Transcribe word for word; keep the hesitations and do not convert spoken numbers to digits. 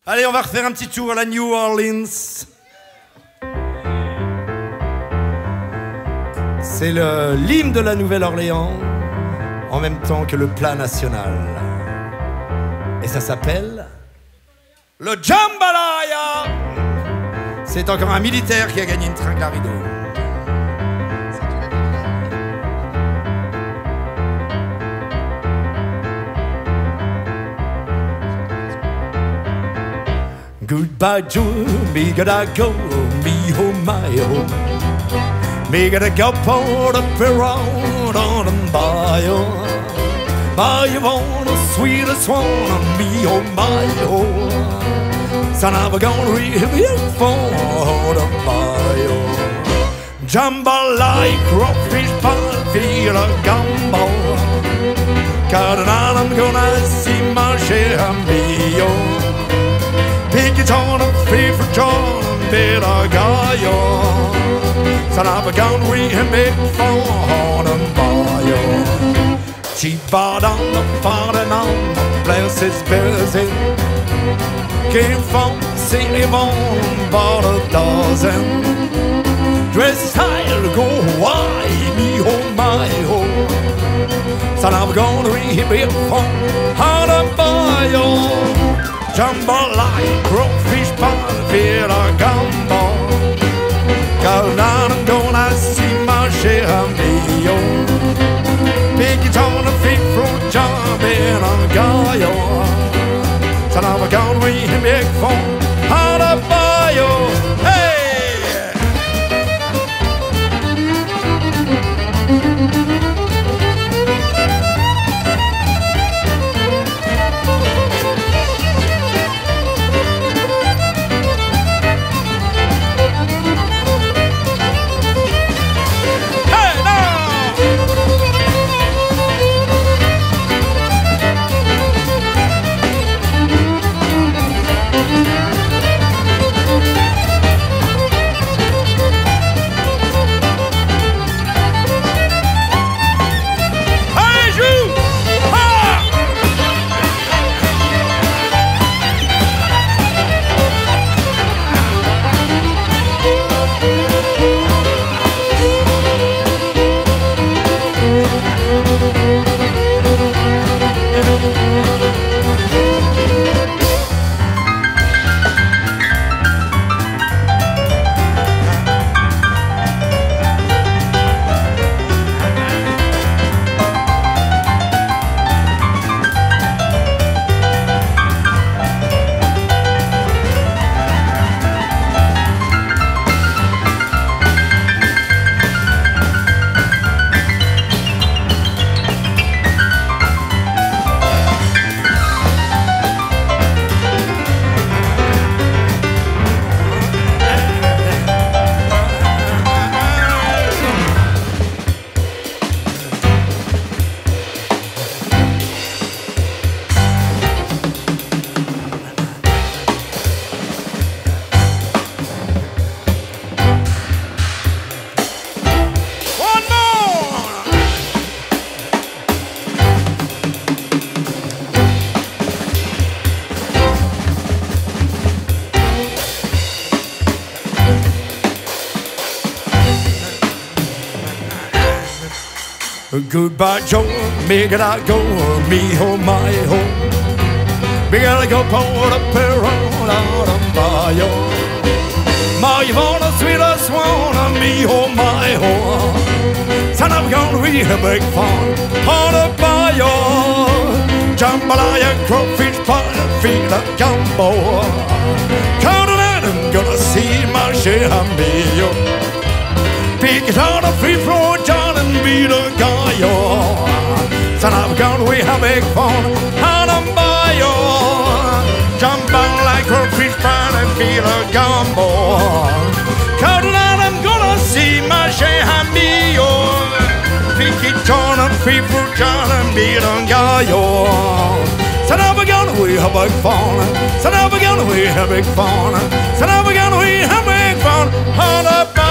Allez, on va refaire un petit tour à la New Orleans. C'est le l'hymne de la Nouvelle-Orléans, en même temps que le plat national. Et ça s'appelle le Jambalaya. C'est encore un militaire qui a gagné une tringle à rideau. Goodbye, Joe, me gotta go, me oh my oh. Me gotta go pour up around on the bio. My on the sweetest one, me oh my oh. So now we're gonna read for the bio. Jambalaya, crawfish, pan, feel a gumbo. Cause I'm gonna see my share me oh. Pick it on a favorite John, bit of guy, so now we're gonna remake for a bio. Cheap out on the fun and on the place is busy. Came from the city on about a dozen. Dress style go wide, me oh my oh. So now we're gonna remake for a bio. Jambalaya, crawfish, pan, feel a gumbo. Cause now I'm gonna see my share of me, oh. Pick it on a feet from job in a guy, oh. So now we're gonna remake for how to buy, oh. Hey! Goodbye, Joe, me gotta go, me oh my oh. Me gotta go pour up around out of bio. My Yvonne, sweetest one, me oh my oh. So now we're gonna read a big fun on a bio. Jambalaya, crawfish, pan, feel a gumbo. Count on it, I'm gonna see my share of me oh. Pick it out of free floor, John, and be the guy, oh. So now we're gonna we have big fun on a bio. Jump on like a fish pan and feel a gumbo. Count out, I'm gonna see my share of me, oh. Pick it, John, and free floor, John, and be the guy, oh. So now we're gonna we have big fun. So now we're gonna we have big fun. So now we're gonna we have big fun on a bio.